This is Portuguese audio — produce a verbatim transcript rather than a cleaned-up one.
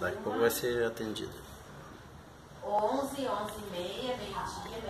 Daqui a pouco vai ser atendida. onze, onze e meia, meio-dia.